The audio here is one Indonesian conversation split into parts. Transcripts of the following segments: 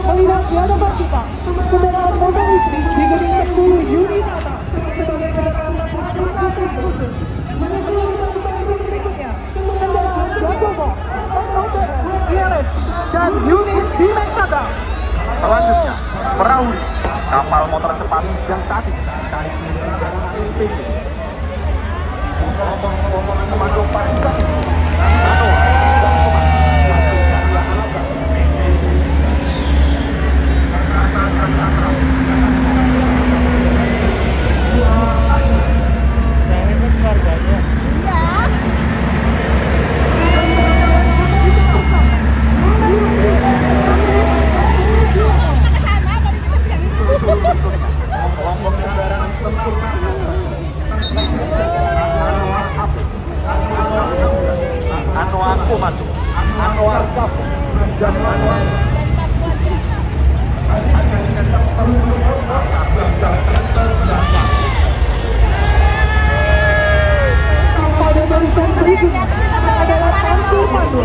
melintas di hadapan kita kendaraan motor listrik di gedung S10 Yunitata sebagai kendaraan transportasi khusus. Menuju berikutnya kendaraan Jagomo, SOTR, ILS, dan unit Dimexata. Selanjutnya, perahu kapal motor cepat yang saat ini ditarik kendaraan LPG. Komando pasukan Komando, Anwar Kafu, dan Anwar pada barisan berikutnya adalah Tantu Pandu.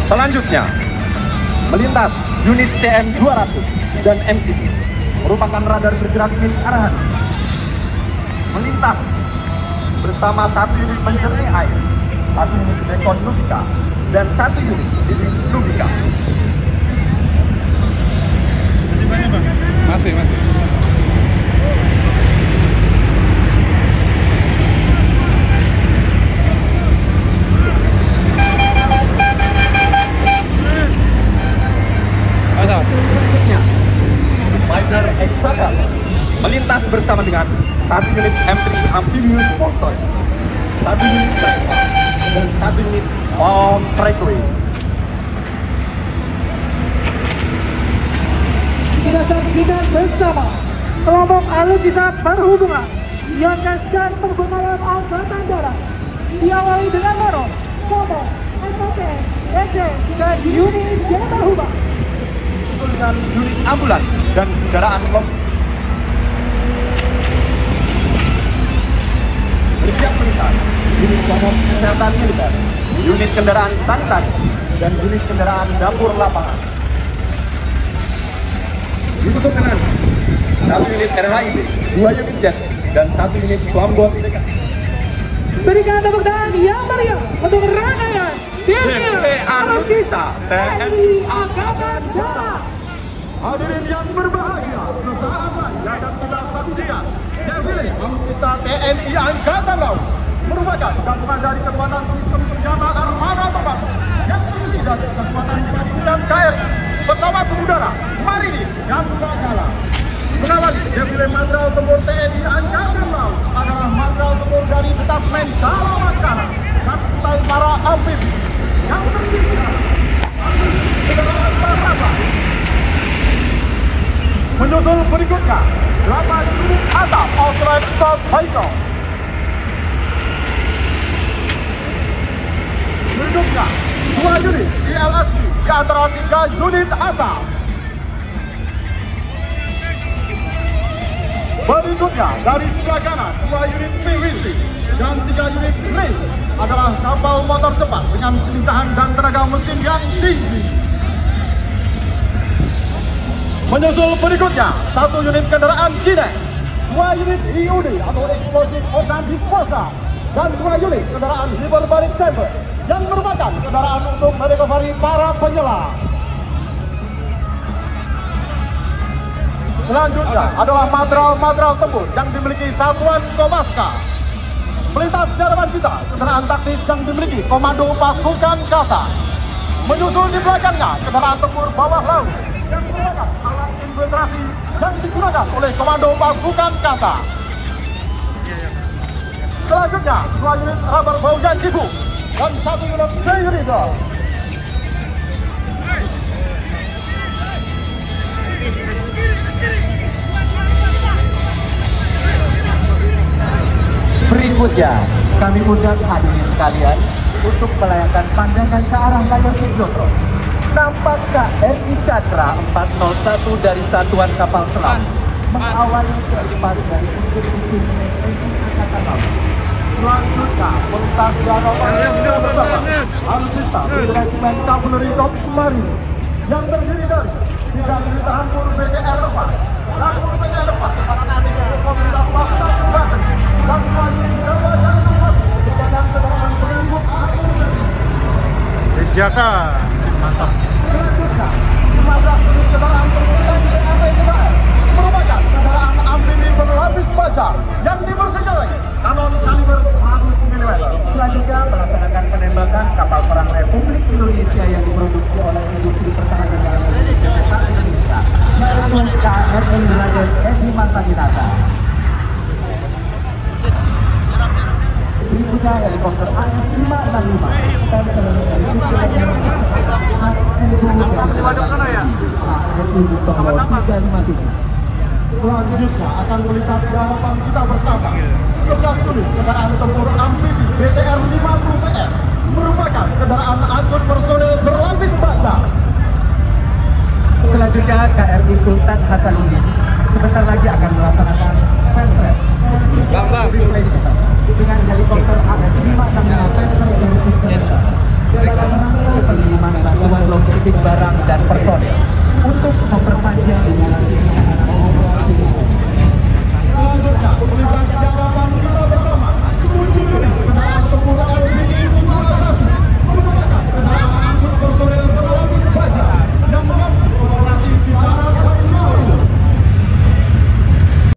Selanjutnya, melintas unit CM200 dan MCP merupakan radar bergerak milik arahan. Melintas bersama satu unit penjernih air, satu unit Bekon Lubika, dan satu unit Bibit Lubika. Masih banyak bang? Masih. Selanjutnya, Fighter Exaka melintas bersama dengan satu unit M3 Amphibious Monster, satu unit Striker, dan satu unit Bomb Breakaway. Kita saksikan bersama kelompok alutsista perhubungan yang dan pergunakan angkatan darat diawali dengan Moro, Komo, SOP, EC, dan unit Jenderal Hubang Dengan unit ambulans dan kendaraan logistik. Bersiap melintas unit pokok kesehatan militer, unit kendaraan sanitasi, dan unit kendaraan dapur lapangan. Ditutup dengan satu unit RHIB, dua unit jet, dan satu unit Swambot DKI. Berikan tepuk tangan yang meriah untuk rangkaian defile alutsista TNI Angkatan Darat. Hadirin yang berbahagia, sesaat lagi akan kita saksikan defile alutsista TNI Angkatan Laut, merupakan gabungan dari kekuatan sistem senjata armada terbaru yang terdiri dari kekuatan gabungan KRI, pesawat udara, marinir, dan udara. Mengawali defile material tempur TNI Angkatan Laut adalah material tempur dari Detasmen Dalawankara dan Kutai para amfibi yang terdiri dari kendaraan Baraba. Menyusul berikutnya 8 unit atap Outright Assault Vehicle. Berikutnya 2 unit ILSV di antara 3 unit atap. Berikutnya dari sebelah kanan 2 unit PVC dan 3 unit RAIL adalah kapal motor cepat dengan kelincahan dan tenaga mesin yang tinggi. Menyusul berikutnya 1 unit kendaraan Kinek, 2 unit HUD atau Explosive Organ Disposal, dan 2 unit kendaraan Hyperbaric Chamber yang merupakan kendaraan untuk merecovery para penyelam. Selanjutnya adalah material tempur yang dimiliki Satuan Kopaska. Melintas di hadapan kita kendaraan taktis yang dimiliki Komando Pasukan Kata. Menyusul di belakangnya kendaraan tempur bawah laut yang merupakan alat infiltrasi yang digunakan oleh Komando Pasukan Kata. Selanjutnya 2 unit Rubber Baujan Cibu dan 1 unit Seiridor. Berikutnya, kami undang hadirin sekalian untuk melayangkan pandangan ke arah layar videotron. Nampak KRI Cakra 401 dari Satuan Kapal Selam mengawali keempat dari unsur-unsur TNI Angkatan Laut. Selanjutnya, melintas di hadapan alutsista Resimen Cavalry Top Marine yang terdiri dari 3 unit tempur BTR 4, tempur BTR 4 sekarang adik komunitas pasukan Banten, dan 2 unit Jawaban dengan kendaraan pelindung arteri. Jaka, mantap. Selanjutnya, 15 unit kendaraan tempur TNI merupakan kendaraan amfibi berlapis baja yang dipersenjatai kanon kaliber 100 mm. Selanjutnya melaksanakan penembakan kapal perang Republik Indonesia yang diproduksi oleh industri pertahanan dalam negeri Indonesia, yaitu KRI Raden Edi Mantahinata. Berikutnya helikopter AS565 dan selanjutnya akan melintas di hadapan kita bersama 11 unit kendaraan tempur amfibi BTR 50 PR merupakan kendaraan angkut personel berlapis baja. Selanjutnya KRI Sultan Hasanuddin sebentar lagi akan melaksanakan fanfare dengan helikopter AS565 dari sistem pengiriman personil.